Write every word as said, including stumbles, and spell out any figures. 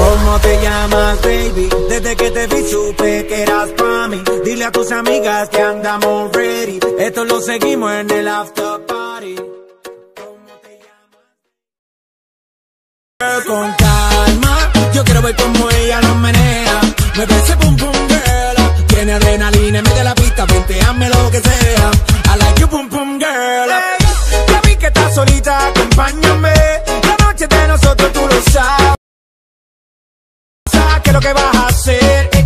¿Cómo te llamas, baby? Desde que te vi supe que eras pa' mí. Dile a tus amigas que andamos ready. Esto lo seguimos en el after party. ¿Cómo te llamas? Con calma, yo quiero ver cómo ella lo menea. Me ese pum pum girl. Tiene adrenalina, mete la pista, venteame lo que sea. I like you pum pum girl. Hey, ya vi que estás solita, acompáñame. La noche de nosotros tú lo sabes. ¿Qué es lo que vas a hacer?